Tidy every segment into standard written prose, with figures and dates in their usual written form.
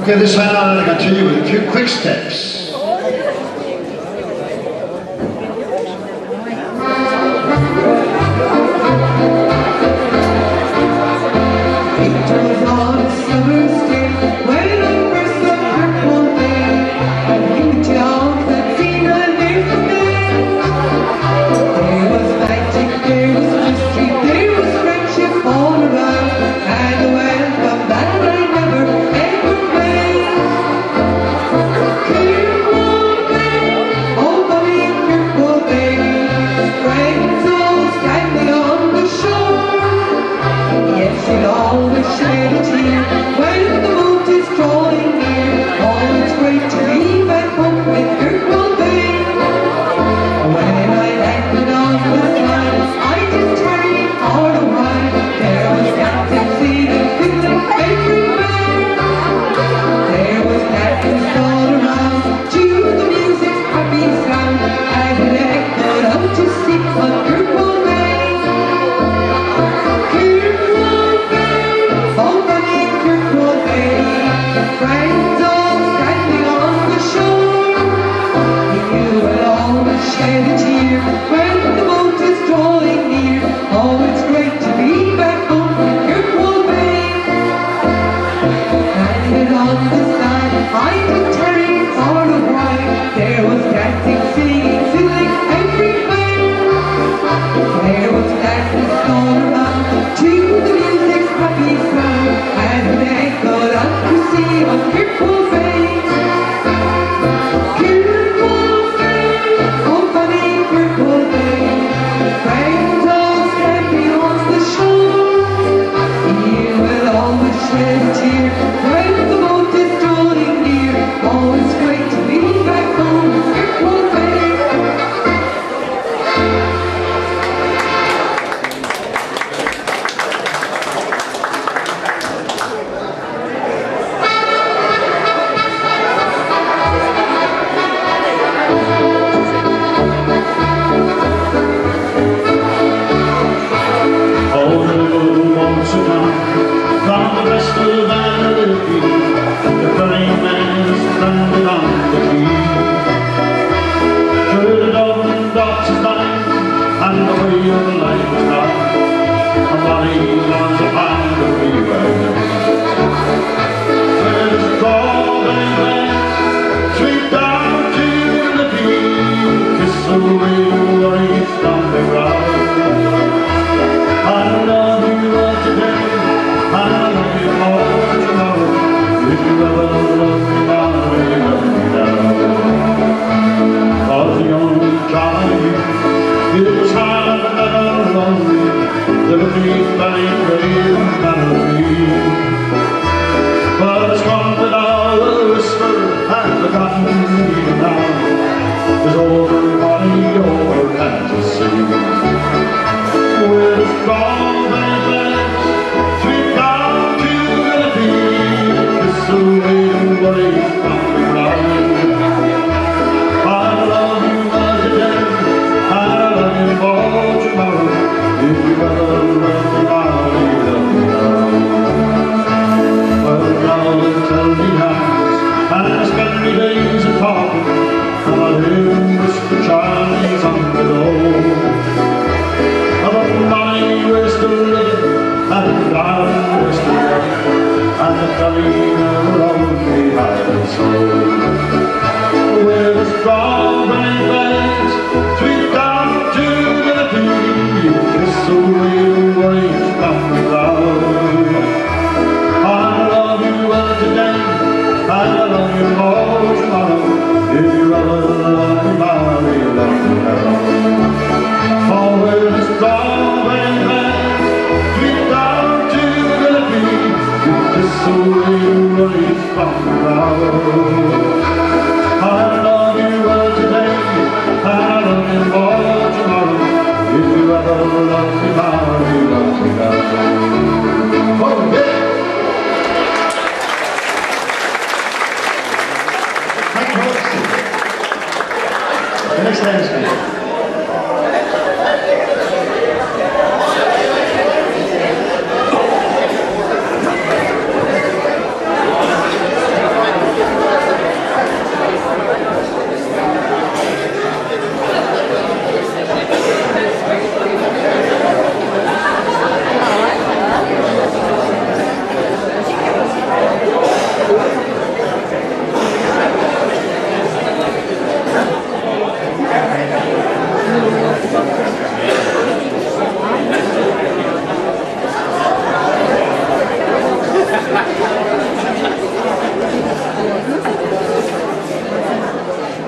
Okay, this time I'm going to continue with a few quick steps.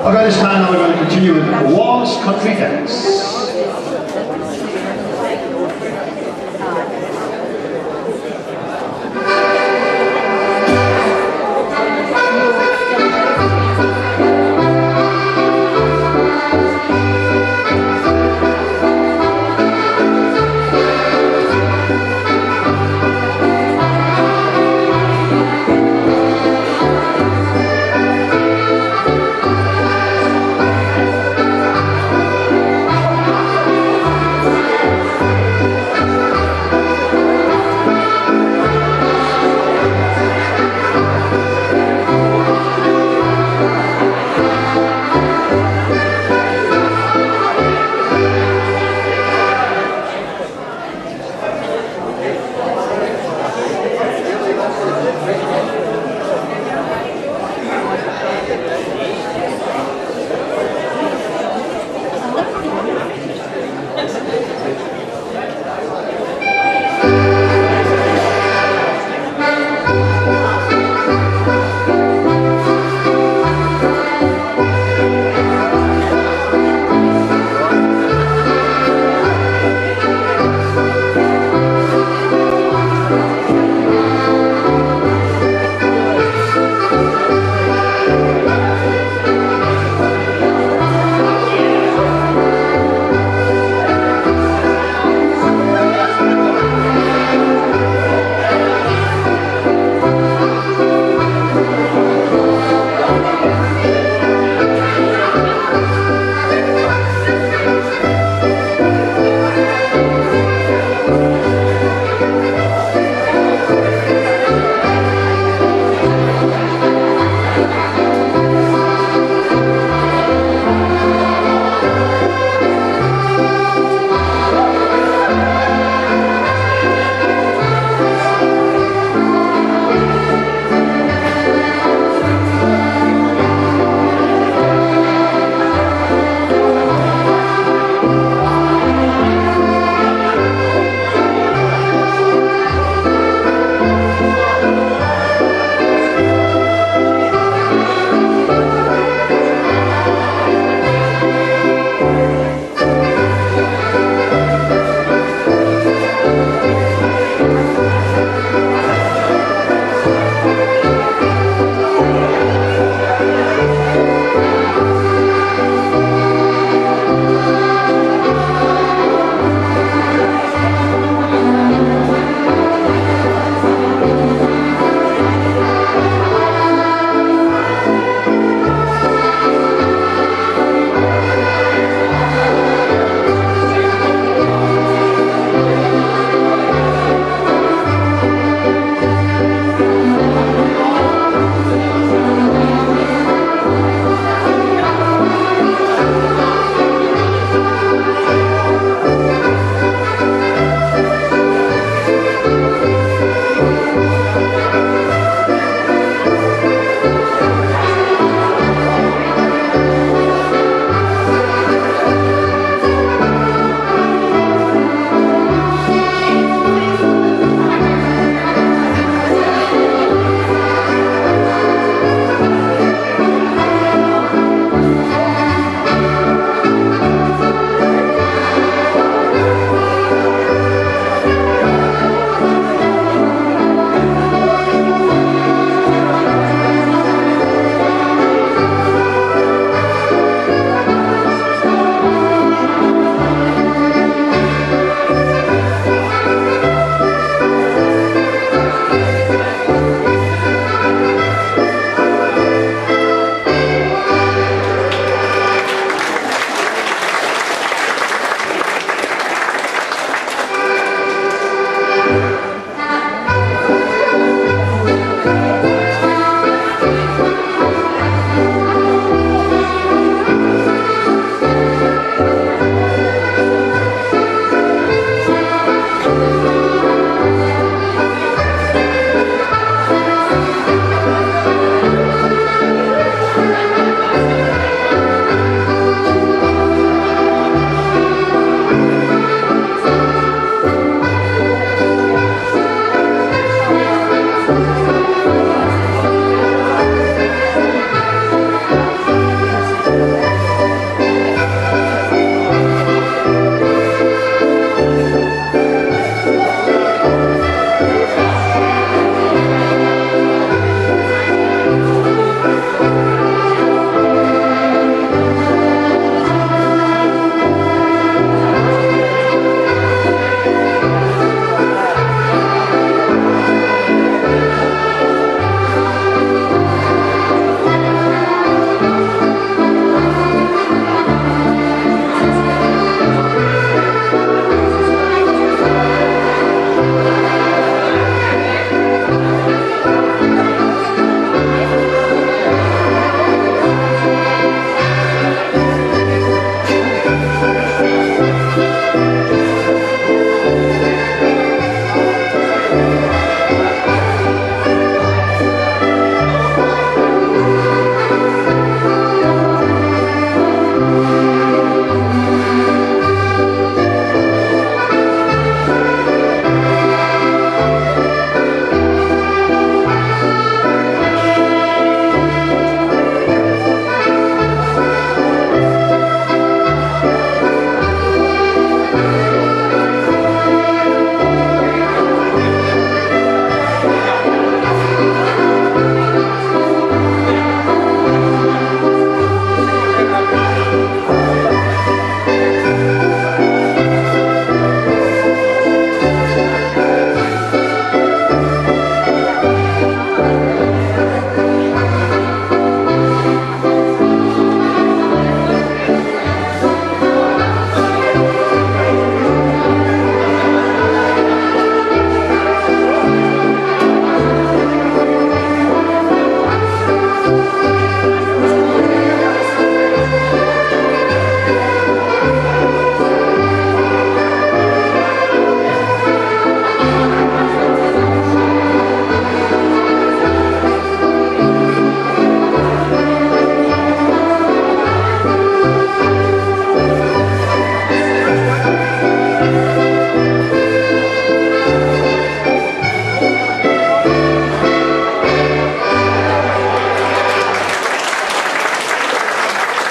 Okay, this time now we're going to continue with Waltz Country Dance.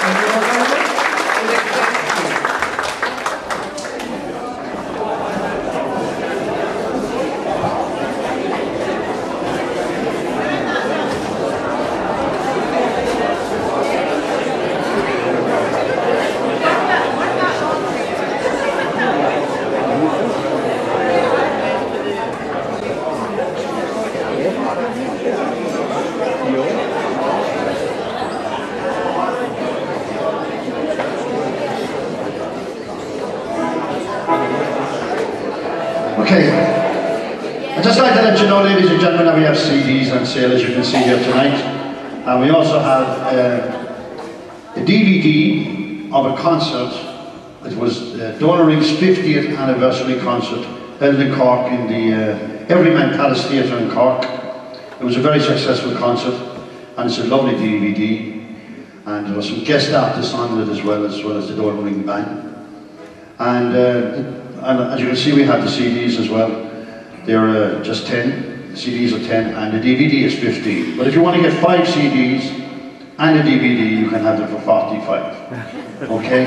Okay, I'd just like to let you know, ladies and gentlemen, that we have CDs on sale, as you can see here tonight. And we also have a DVD of a concert. It was Donal Ring's 50th anniversary concert held in Cork in the Everyman Palace Theatre in Cork. It was a very successful concert, and it's a lovely DVD. And there were some guest artists on it as well as the Donal Ring Band. And as you can see, we have the CDs as well. They're just 10, the CDs are 10, and the DVD is 15. But if you want to get 5 CDs and a DVD, you can have them for 45. Okay?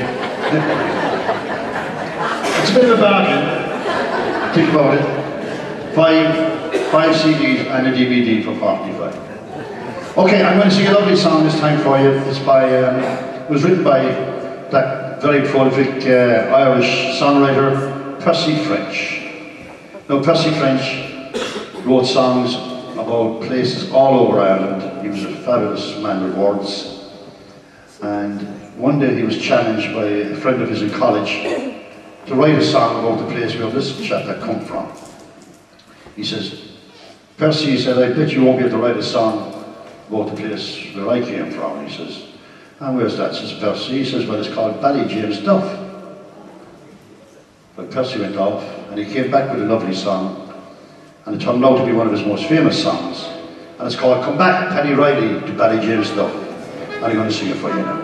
It's a bit of a bargain. Think about it. 5 CDs and a DVD for 45. Okay, I'm going to sing a lovely song this time for you. It's by, it was written by that very prolific Irish songwriter, Percy French. Now, Percy French wrote songs about places all over Ireland. He was a fabulous man with words. And one day he was challenged by a friend of his in college to write a song about the place where this chap had come from. He says, Percy, he said, I bet you won't be able to write a song about the place where I came from. He says, and where's that? Says Percy. He says, well, it's called Ballyjamesduff. But Percy went off, and he came back with a lovely song, and it turned out to be one of his most famous songs, and it's called Come Back, Paddy Riley, to Ballyjamesduff. And I'm going to sing it for you now.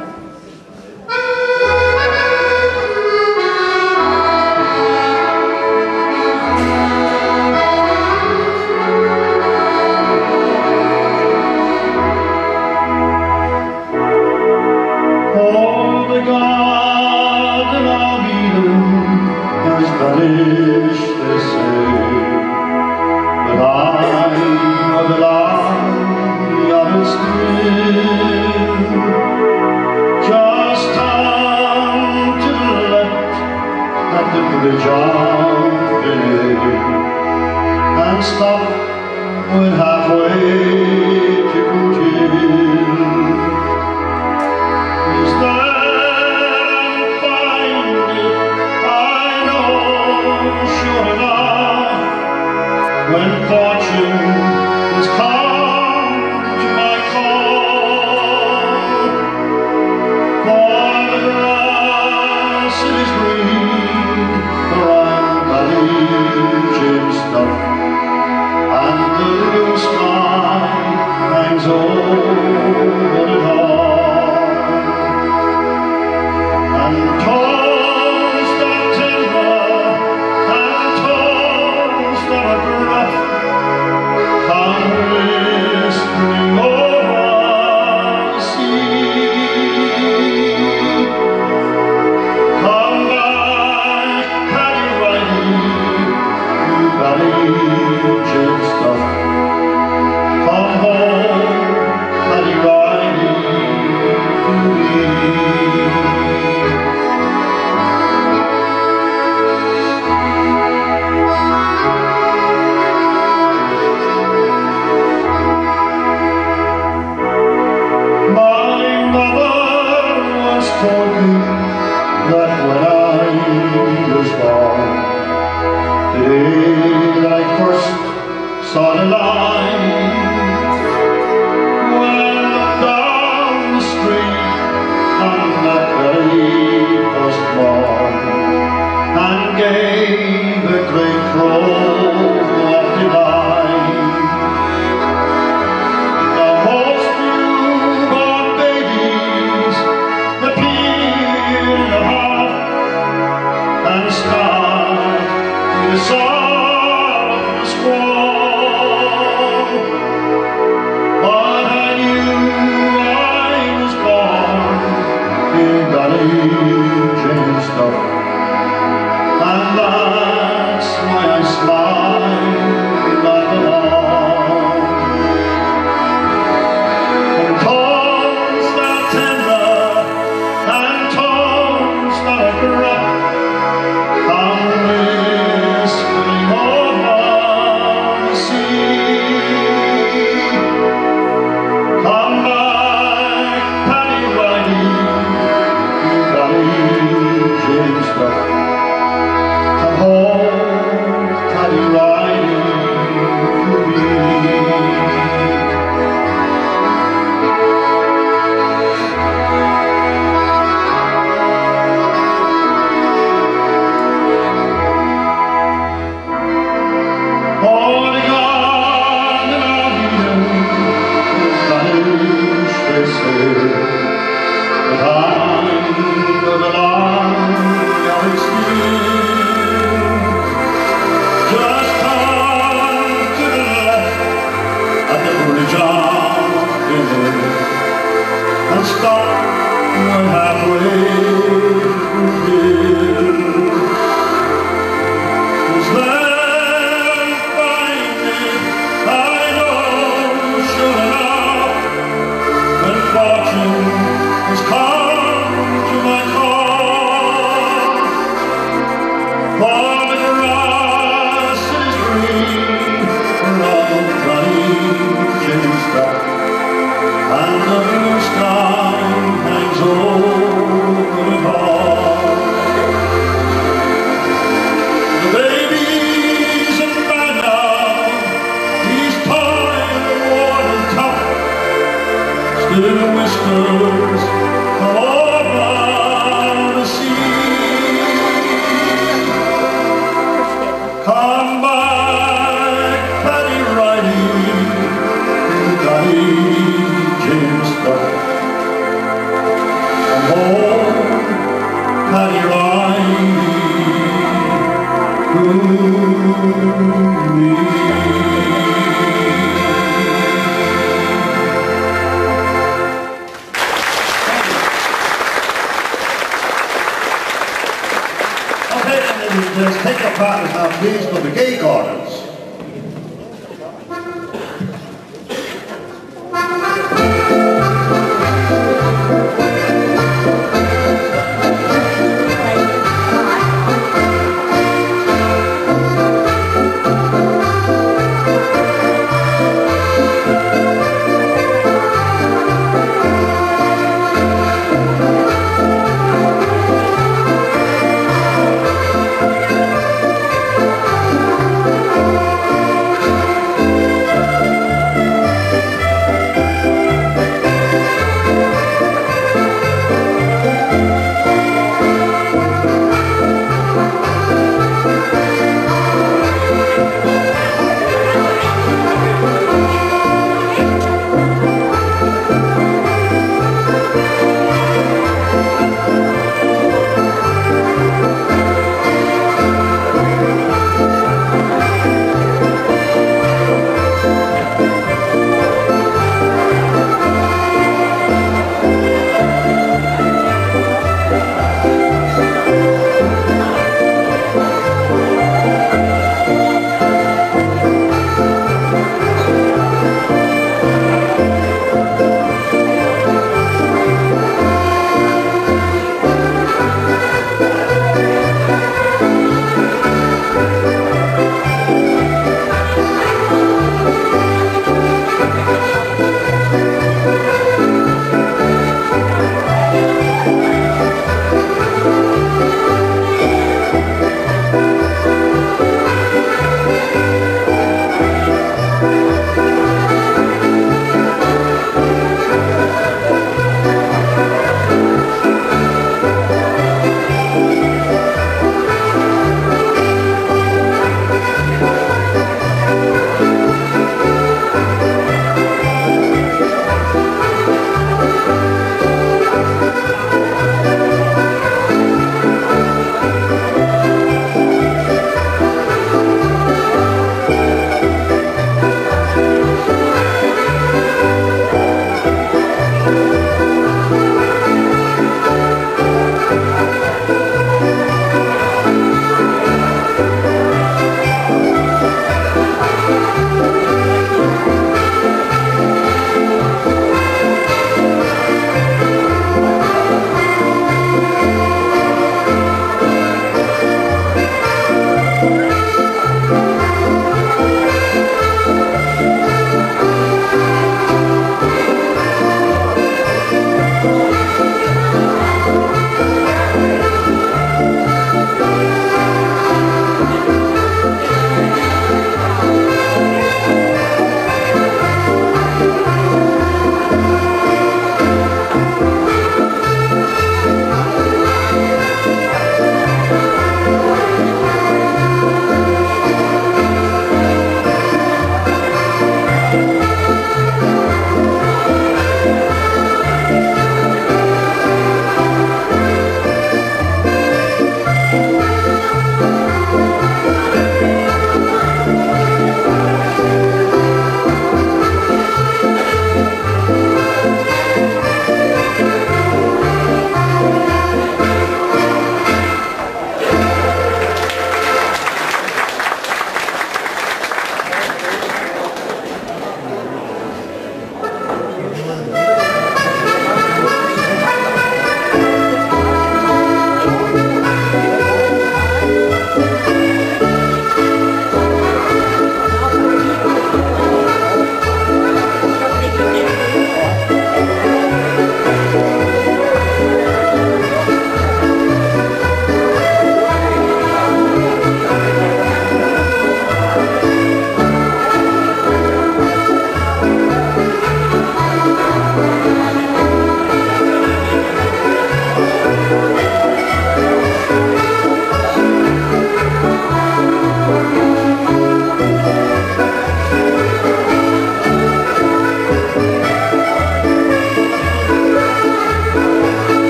And stop when halfway to continue. Is that find it? I know, sure enough, when fortune has come to my call, for the grass is green around Ballyjamesduff, and the blue sky hangs over it all, and toes that timber and toes that gruff come whispering over the sea. Come back, Paddy Riley, to Ballyjamesduff. Come home, Paddy Riley, to me. My mother once told me that when I was born, the day that I first saw the light, when I looked down the street on that very first morn, and gave a great crow of delight. The most newborn babies appear in the heart and start with a soft squall. But I knew I was born James stuff, and that's why I smile at them all. And tones that are tender and tones that are gruff come whispering over the sea. Come back, Paddy Riley, you James stuff. Come home, Paddy Riley, to me. Oh, the garden of Eden is vanished, they say, but I'm the land of its still. Just turn to the left at the bridge on the hill, and stop right halfway through here. 'Cause then find me, I know sure enough, when fortune has come to my call. For the grass is green around Granny James Stuff, and the blue sky hangs over it all. The baby's in bed now, he's tired, worn and tough, still whispers over the sea. Come back, Paddy Riley, Paddy James Stuff. Come home, Paddy Riley, to me. Okay, and then just take your partners now, please, to the gay gardens.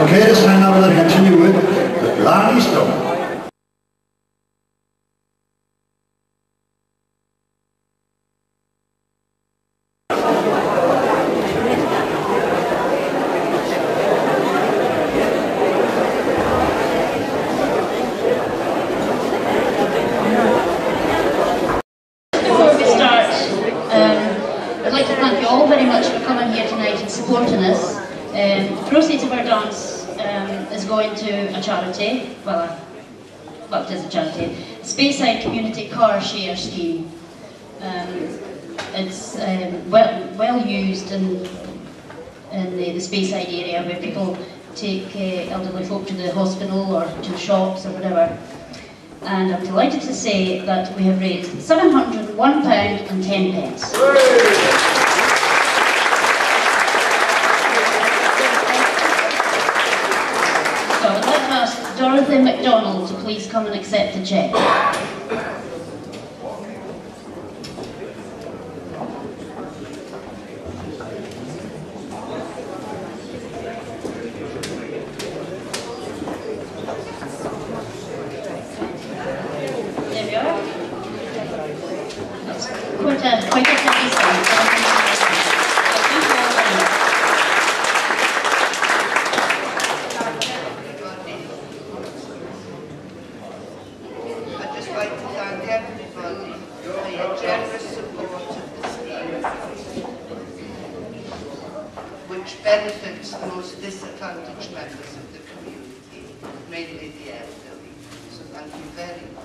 Okay, this time now we're going to continue with the Killarney Stone. Before we start, I'd like to thank you all very much for coming here tonight and supporting us. The proceeds of our dance is going to a charity, well it is a charity, Speyside Community Car Share Scheme. It's well used in the Speyside area where people take elderly folk to the hospital or to the shops or whatever. And I'm delighted to say that we have raised £701.10. So I'd like to ask Dorothy McDonald to please come and accept the cheque. There we are. That's quite a nice one. I'd just like to thank everybody for your generous support of the scheme, which benefits the most disadvantaged members of the community, mainly the elderly. So thank you very much.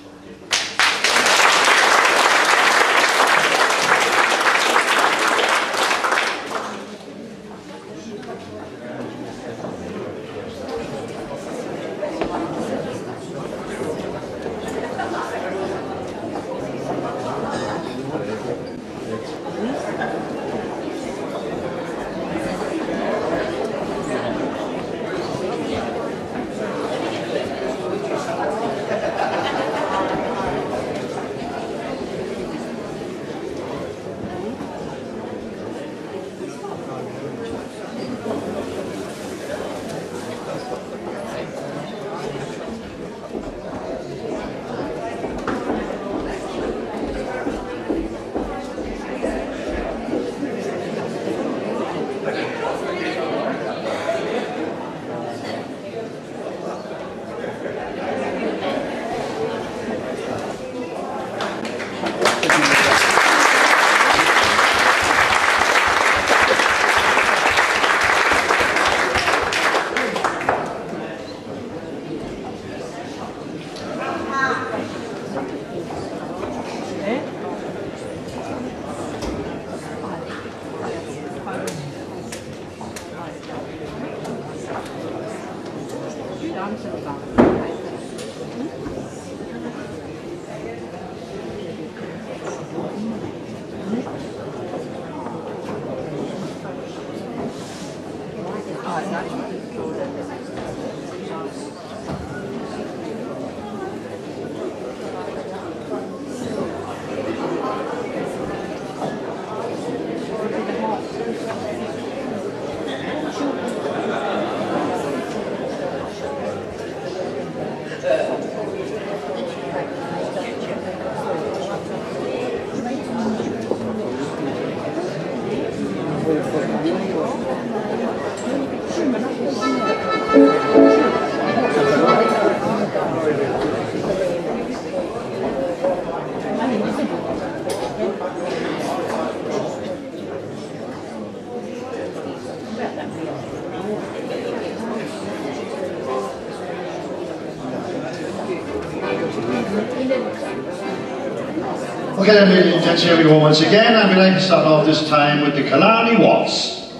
Okay then, ladies and gents, here we go once again, and we'd like to start off this time with the Killarney Waltz.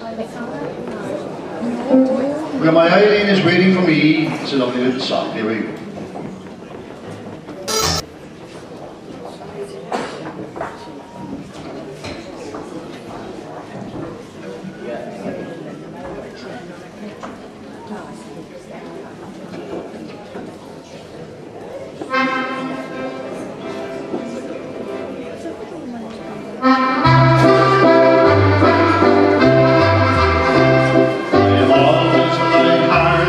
Where my Eileen is waiting for me, it's a lovely little song, here we go. I'm always my heart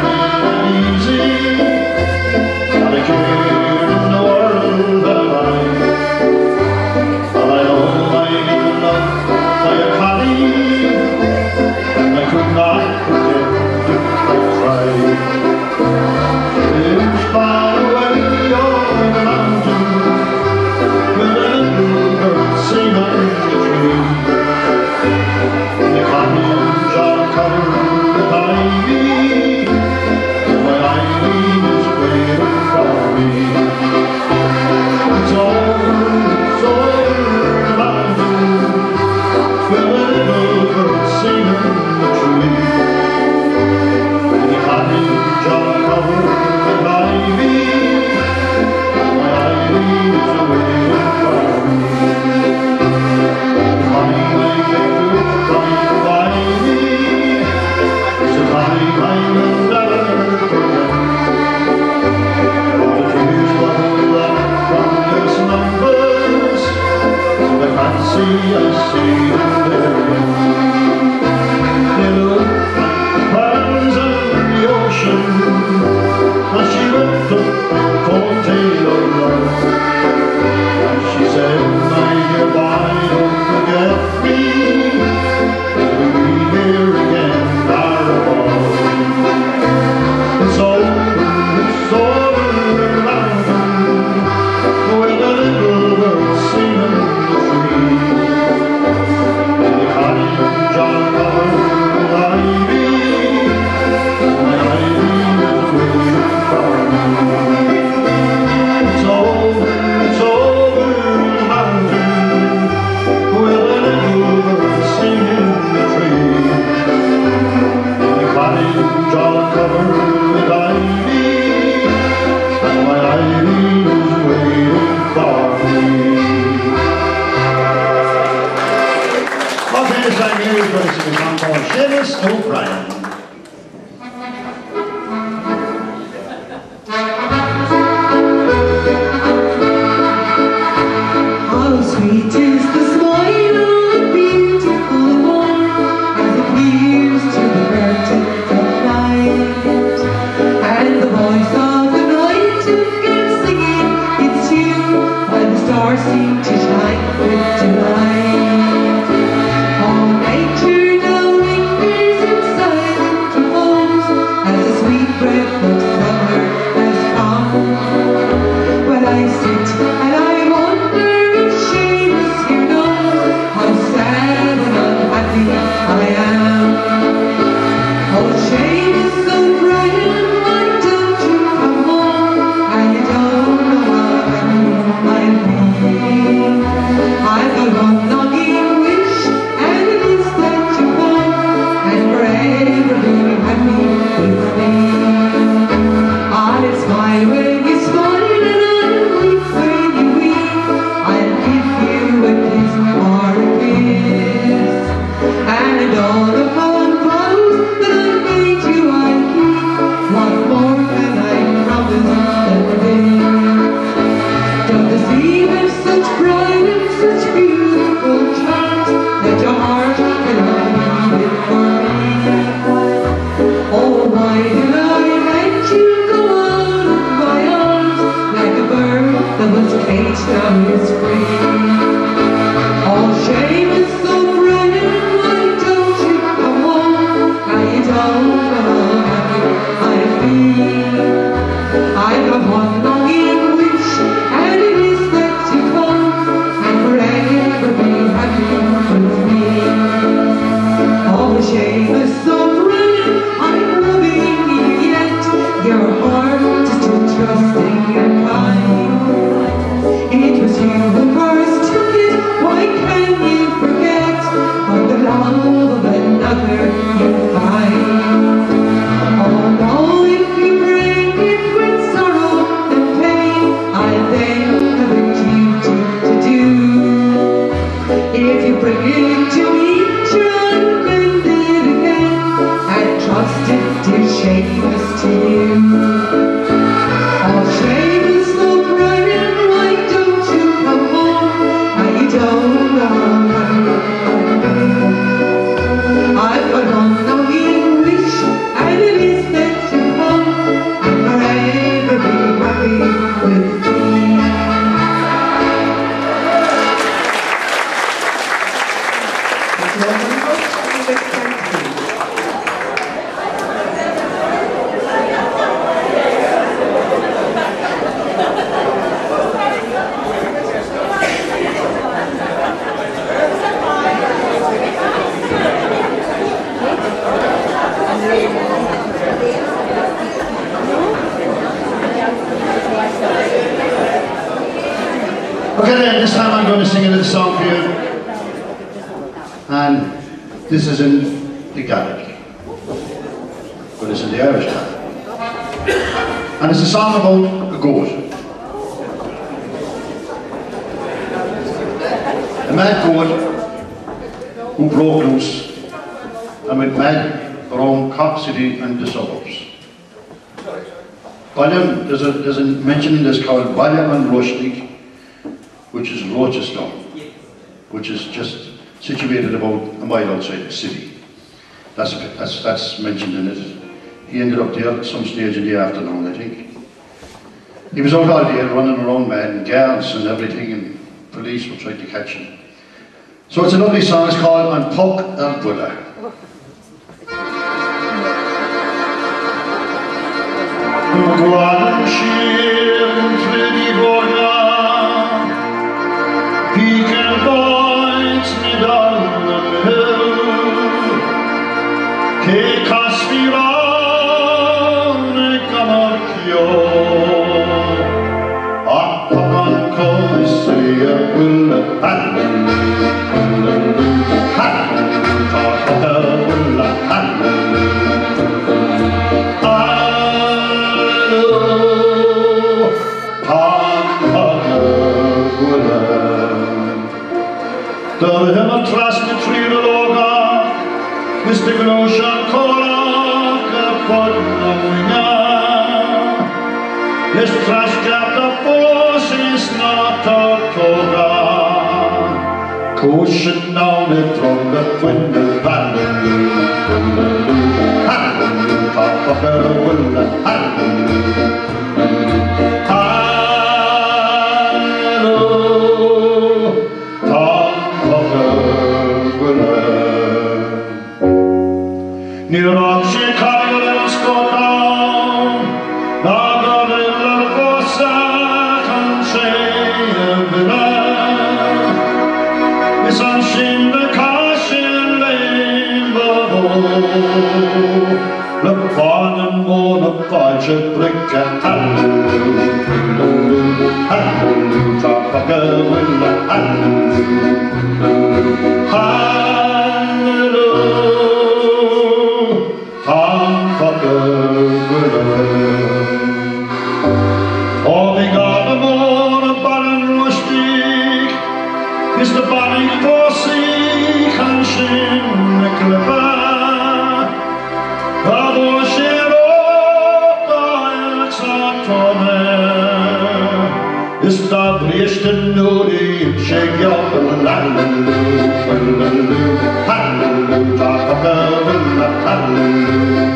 Okay then, this time I'm going to sing a little song for you. And this is in the Gaelic. But it's in the Irish Gaelic. And it's a song about a goat. A mad goat who broke loose and went mad around Cork City and the suburbs. Balliam, there's a mention in this called Balliam and Rushnick, which is Rochester. which is just situated about a mile outside the city. That's mentioned in it. He ended up there at some stage in the afternoon, I think. He was out all day running around, man, guards and everything, and police were trying to catch him. So it's a lovely song, it's called An Puck ar Bula. Gwadan Shir Tridi Borga, Peak and Points Midal and Hill, Ke Casviran e Camarchio, A Papan Cosi ar Bula, Hallelujah, Hallelujah, Puck ar Bula, Hallelujah. Dar hemma trasne trýr loga, Mr. Gloshan Korak podna muina. Jest trasjata posis na toga. Kushin down the tronga twinne hallelujah, hallelujah, hallelujah, hallelujah, hallelujah. Nirok się kajlen skotał, na goryle posakam się byle. Wysan szynne kasjen lejbowo, lepanen mona palcze brykę. Hallelujah, hallelujah, hallelujah, tapakawilla, hallelujah, hallelujah. Oh, we got a more a barren rustig, is the banning posse can shin the clipper. Bravo, Shero, Dials on Tome, is the Bristen Nudi, shake your hallelujah, hallelujah, hallelujah, hallelujah, hallelujah.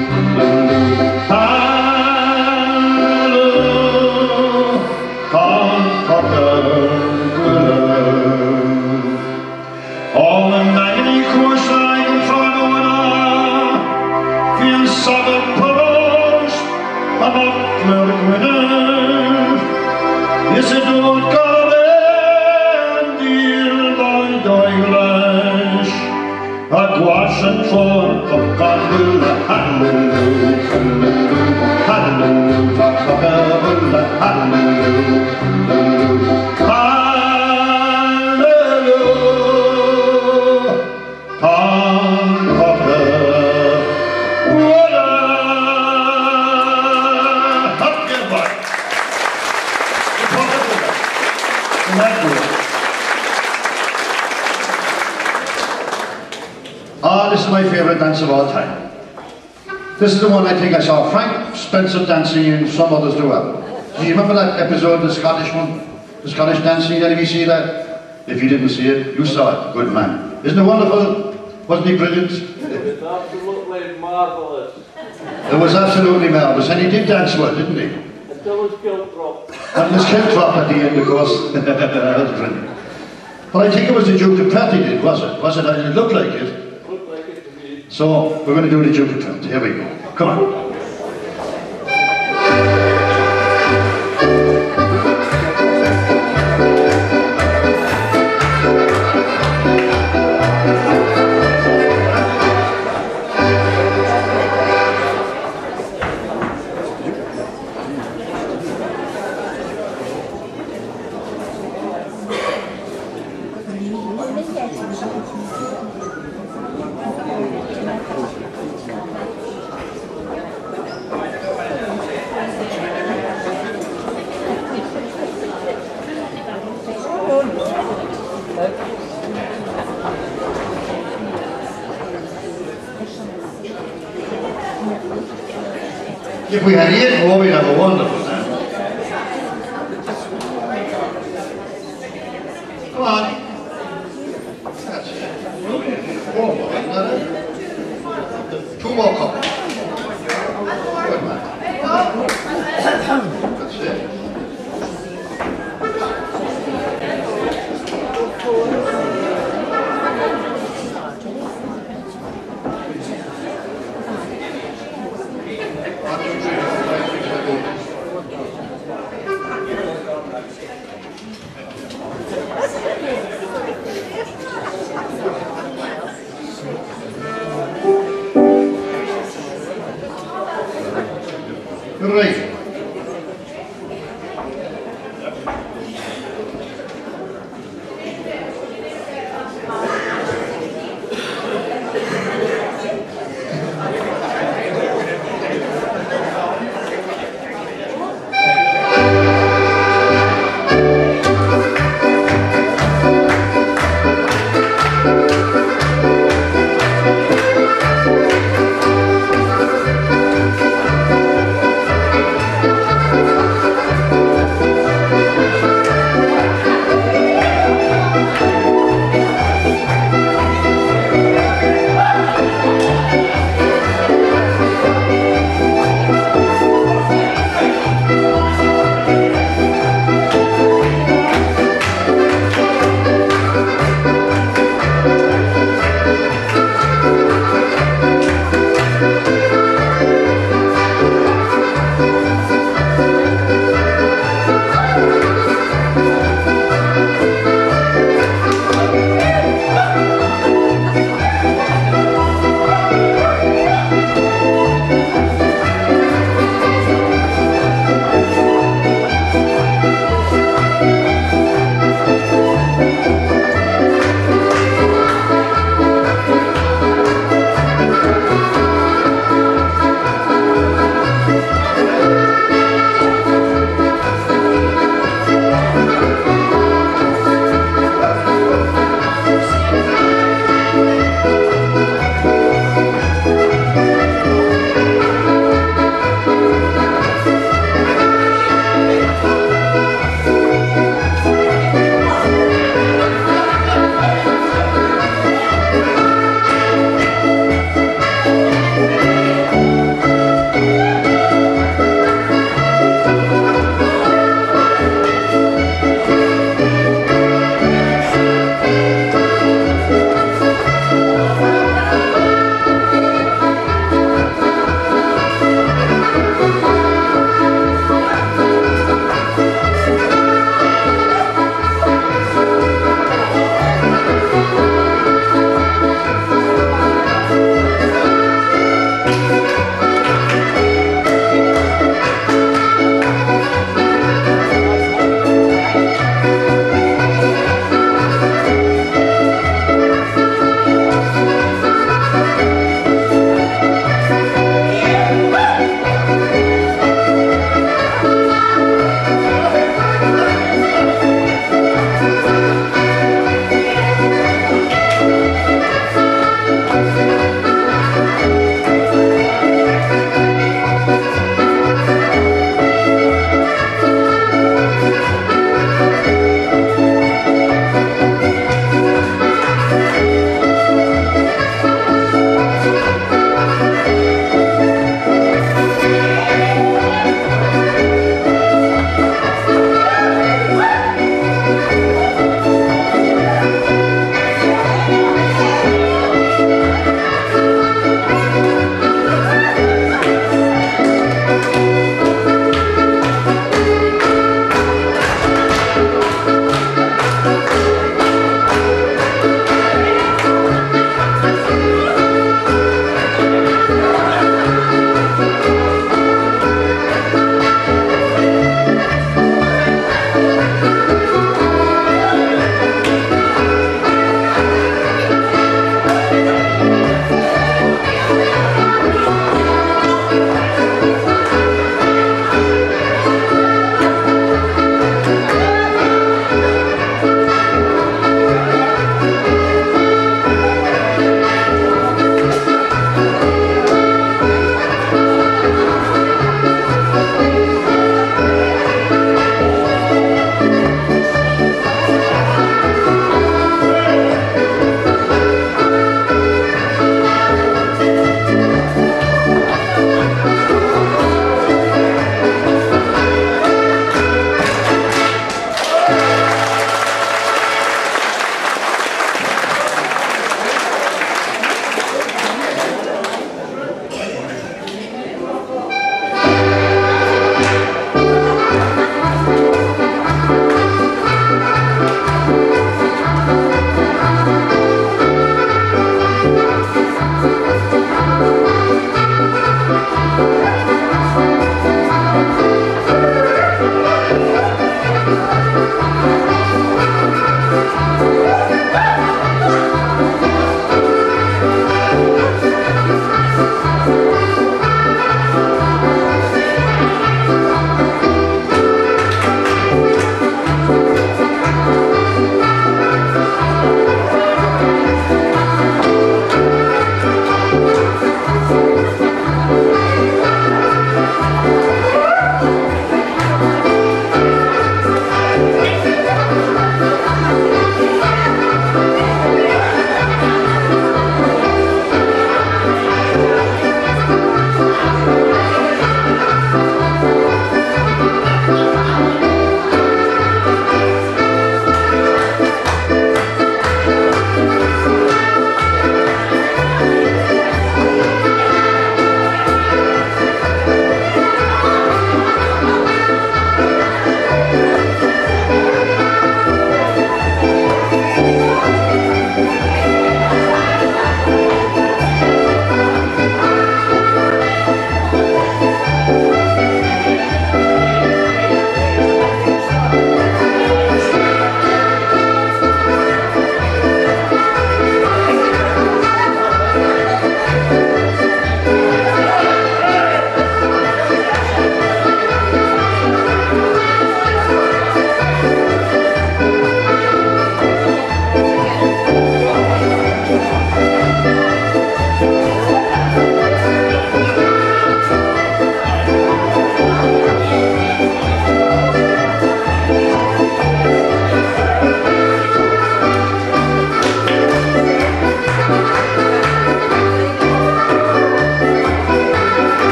All the nighty course line for Noana, feels solid post, about clear winner. Yes, it don't go there, dear by Douglas. A gwash and for of God, hallelujah, hallelujah, hallelujah, hallelujah, hallelujah, hallelujah. This is my favourite dance of all time. This is the one I think I saw Frank Spencer dancing and some others do well. Do you remember that episode, the Scottish one? The Scottish dancing, did you see that? If you didn't see it, you saw it. Good man. Isn't it wonderful? Wasn't he brilliant? It was absolutely marvellous. It was absolutely marvellous, and he did dance well, didn't he? Until his kilt dropped. And his kilt dropped at the end, of course. That was brilliant. But I think it was the Duke of Pratt he did, was it? Was it? It looked like it. So, we're going to do the Duke of Pratt. Here we go. Come on. If we had 8 more, we'd have a wonderful time. Come on. Right.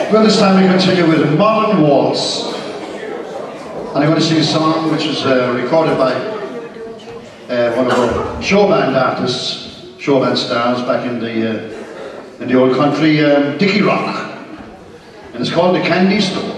Well, this time we continue with a modern waltz. And I'm going to sing a song which was recorded by one of our show band artists, show band stars back in the old country, Dickie Rock. And it's called The Candy Store.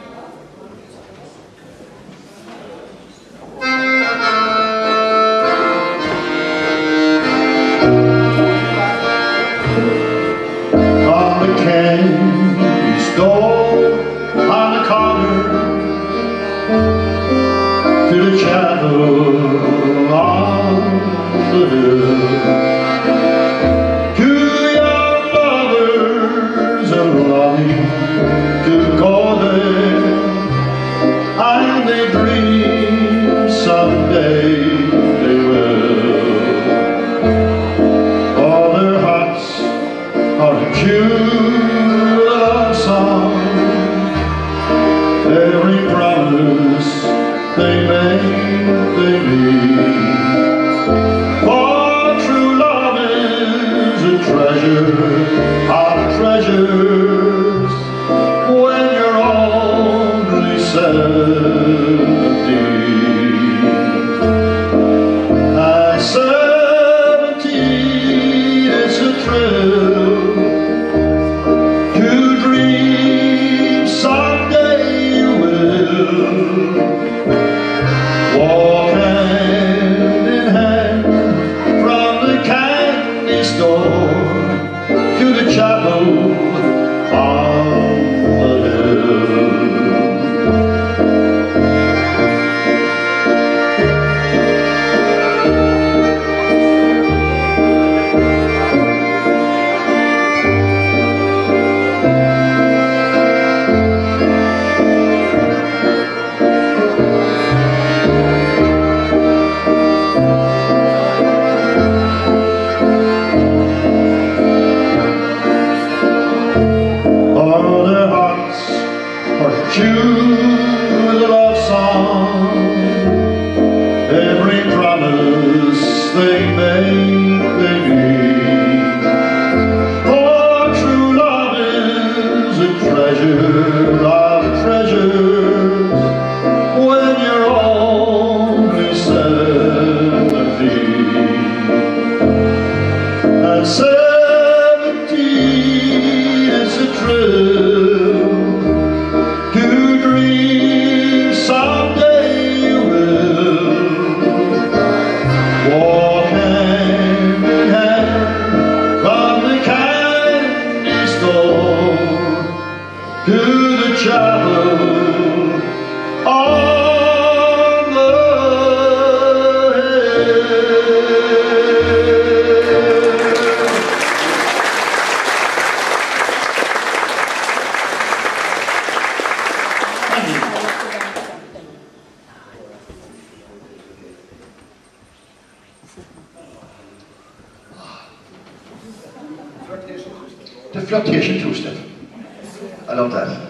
The flirtation two-step. I love that.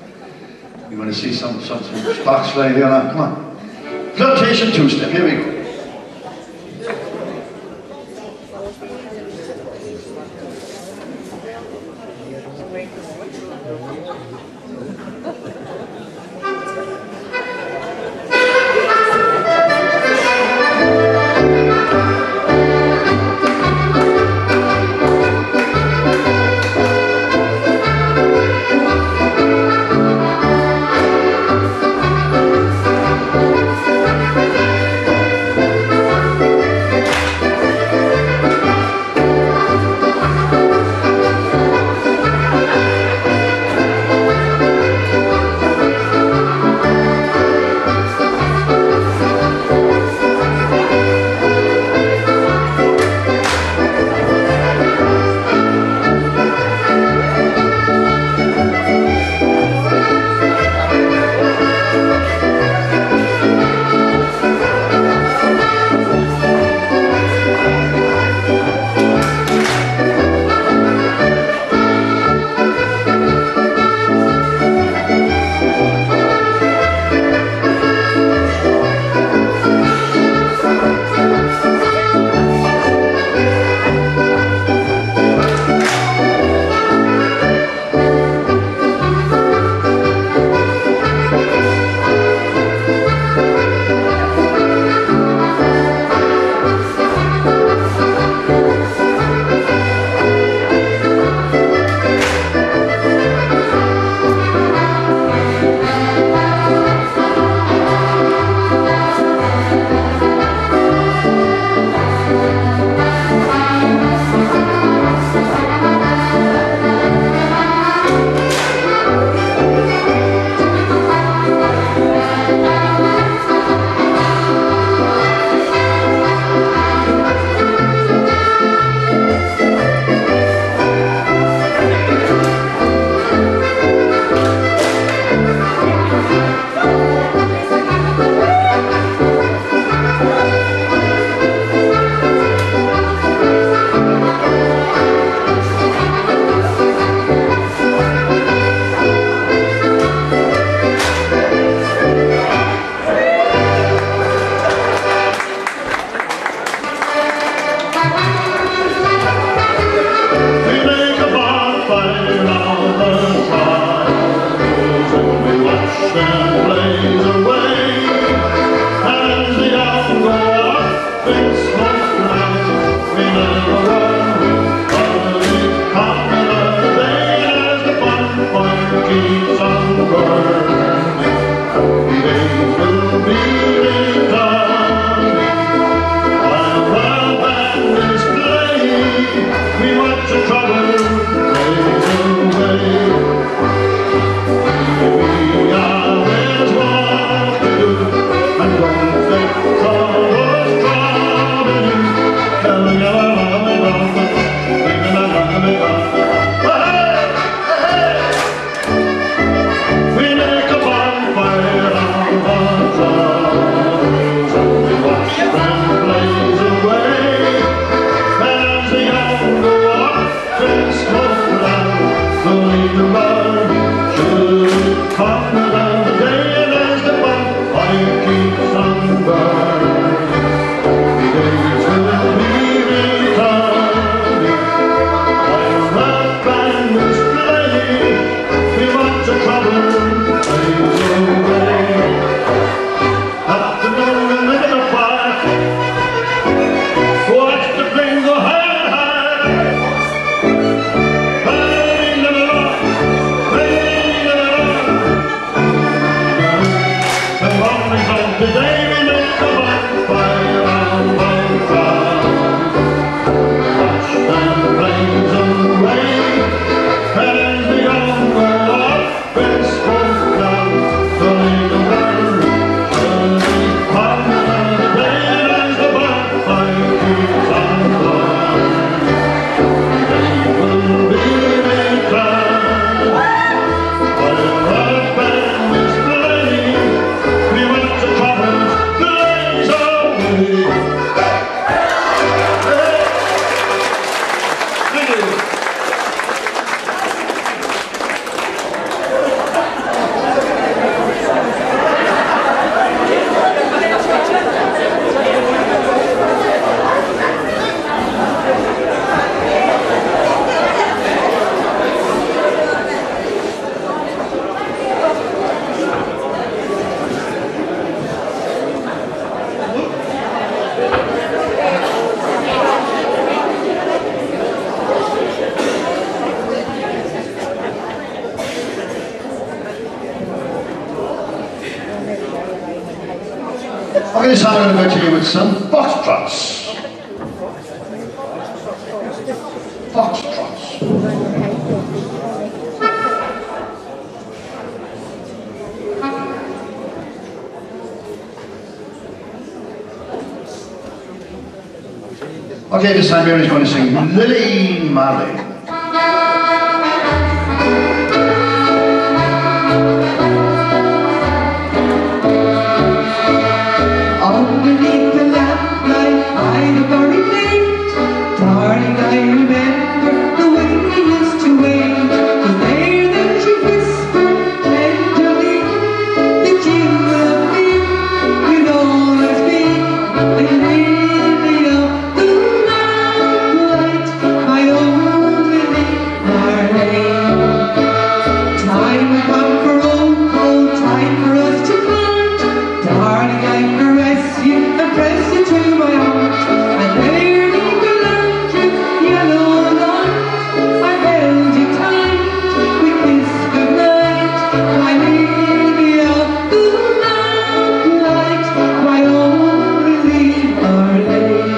You want to see some sparks flying there now? Come on. Flirtation two-step, here we go. Okay, so I'm going to go to you with some foxtrots. Foxtrots. Okay, this time Mary's going to sing Lily Marley. Underneath the lamplight by the very gate, darling, I remember the way we used to wait. Was there that you whispered tenderly that you love me, you'd always be the lily of the lamplight, my own Lily Marley. Time will come for old time for us to part, darling, I caress you and press you to my heart. And there in the lantern, yellow light, I held you tight, we kissed goodnight, my lily of the lamplight, my own Lily Marley.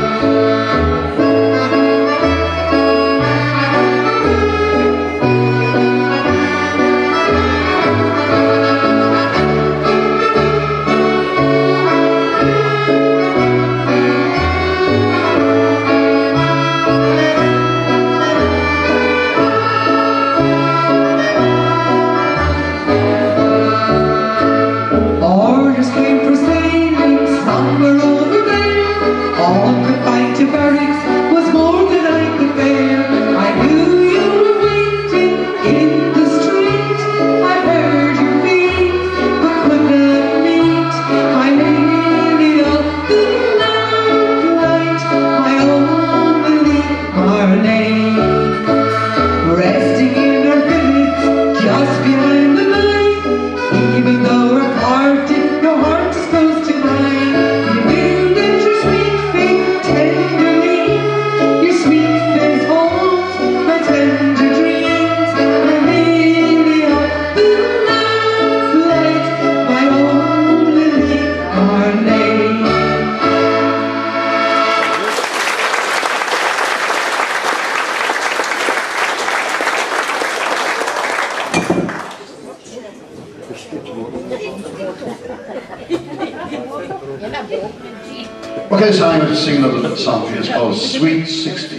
Orders came for sailing somewhere over there. All goodbye to barracks was more than I could bear. I knew you were waiting in the street. I heard your feet, but could not meet. My lily of the lamplight, my own Lily Marley. Resting in her billets just behind the line, even though we're parted, no heart is close to mine. You knew that your sweet face tenderly, your sweet face holds my tender dreams. My lily of the lamplight, my own Lily Marley. Okay, so I'm going to sing another little song for you. It's called Sweet 16.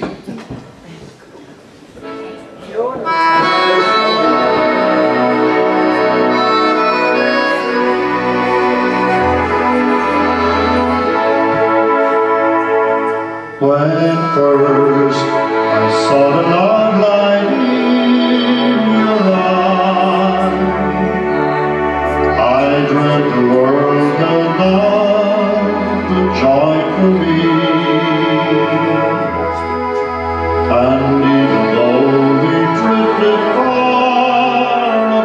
When first I saw the love light in your eyes, I dreamt the world had loved the joy for me. And even though we drifted far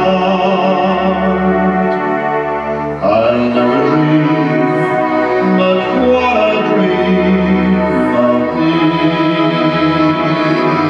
apart, I'll never dream but what I dream of thee.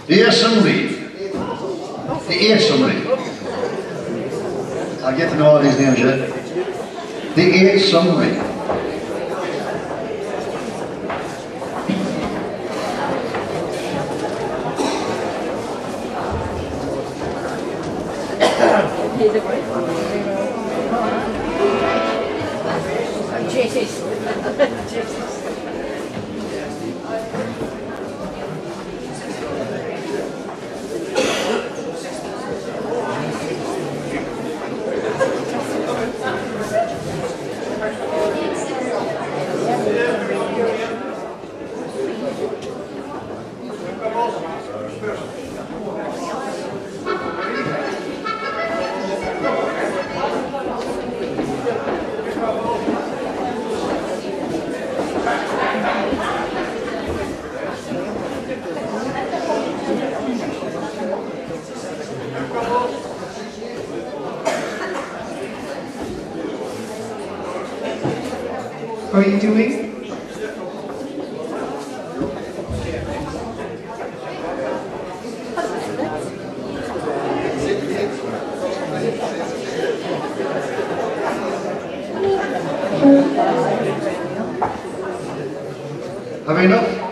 The Assembly. The Assembly. I'll get to know all these names yet. The Assembly. How are you doing? Have we enough?